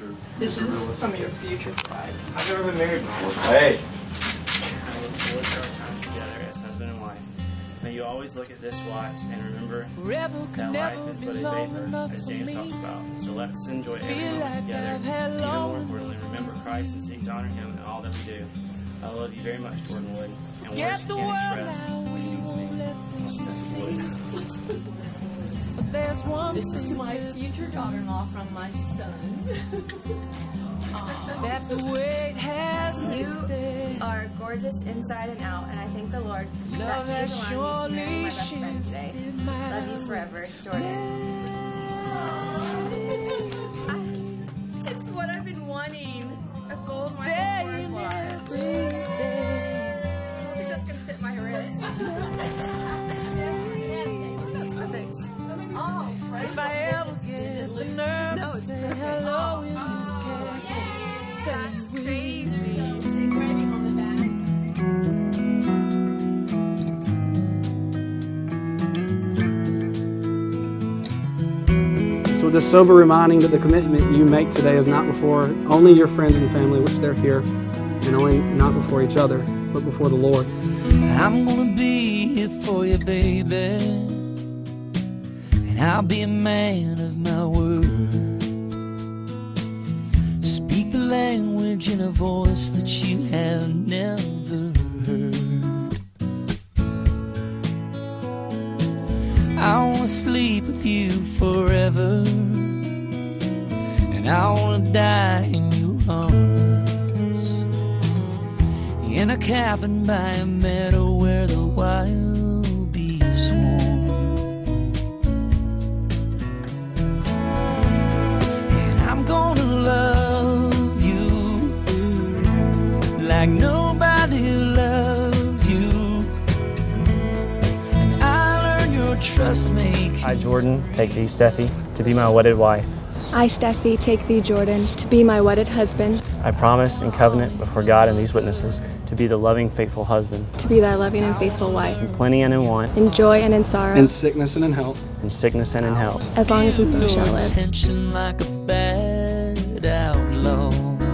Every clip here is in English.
This is some of your future bride. I've never been married before. Hey. I look forward to our time together as husband and wife. May you always look at this watch and remember that life is but a vapor, as James talks about. So let's enjoy every moment together. Even more importantly, remember Christ and seek to honor Him in all that we do. I love you very much, Jordan Wood, and words can't express what you mean to me. Stephen Wood. This is my future daughter-in-law from my son. You are gorgeous inside and out, and I thank the Lord that He's allowing me to marry my best friend today. Love you forever, Jordan. It's what I've been wanting. A gold Michael Kors watch. I think that's gonna fit my wrist. That's perfect. Oh, right. If I ever get the nerve to say hello in this cafe, that's crazy. Engraving on the So with this sober reminding that the commitment you make today is not before only your friends and family, which they're here, and only not before each other, but before the Lord. I'm gonna be here for you, baby, and I'll be a man of my word. Speak the language in a voice that you have never heard. I wanna sleep with you forever, and I wanna die in your arms, in a cabin by a meadow where the wild bees swarm. And I'm gonna love you like nobody loves you, and I learn your trust make. I, Jordan, take thee, Steffi, to be my wedded wife. I, Steffi, take thee, Jordan, to be my wedded husband. I promise and covenant before God and these witnesses to be the loving, faithful husband. To be thy loving and faithful wife. In plenty and in want. In joy and in sorrow. In sickness and in health. In sickness and in health. As long as we both shall live. Attention like a bad outlaw.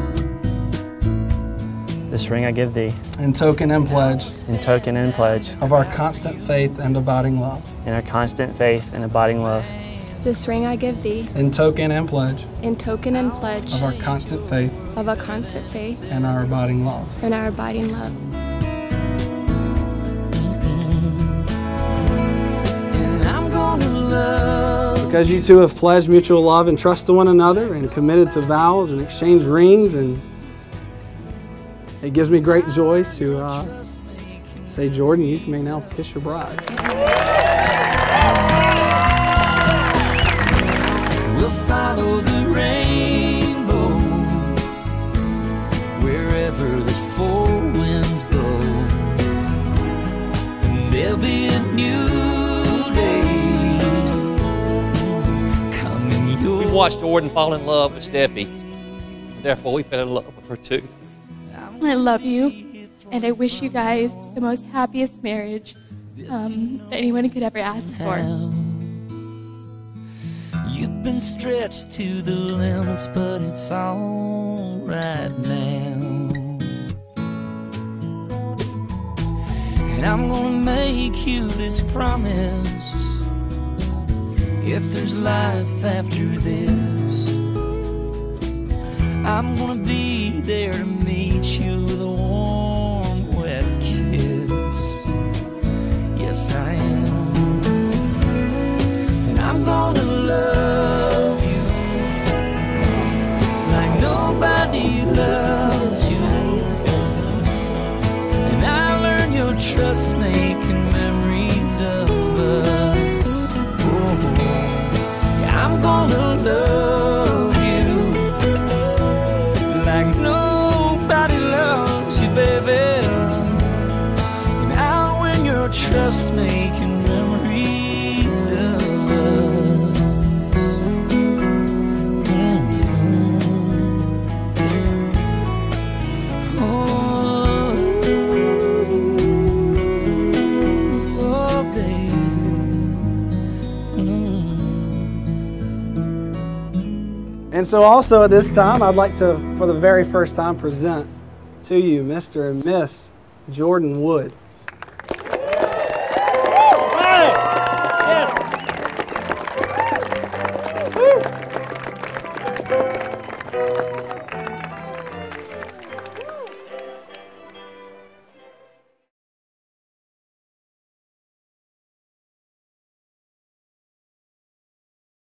This ring I give thee. In token and pledge. In token and pledge. Of our constant faith and abiding love. In our constant faith and abiding love. This ring I give thee. In token and pledge. In token and pledge. Of our constant faith. Of our constant faith. And our abiding love. And our abiding love. And I'm gonna love. Because you two have pledged mutual love and trust to one another and committed to vows and exchanged rings, and it gives me great joy to say, Jordan, you may now kiss your bride. We'll follow the rainbow wherever the four winds go, and there'll be a new day coming your way. We've watched Jordan fall in love with Steffi, and therefore we fell in love with her too. I love you, and I wish you guys the most happiest marriage that anyone could ever ask for. You've been stretched to the limits, but it's all right now. And I'm gonna make you this promise: if there's life after this, I'm gonna be there to meet you with a warm, wet kiss. Yes, I am. And I'm gonna love you like nobody loves you, and I learn your trust making memories of us. Oh, yeah, I'm gonna love you like nobody loves And so also at this time, I'd like to, for the very first time, present to you Mr. and Miss Jordan Wood.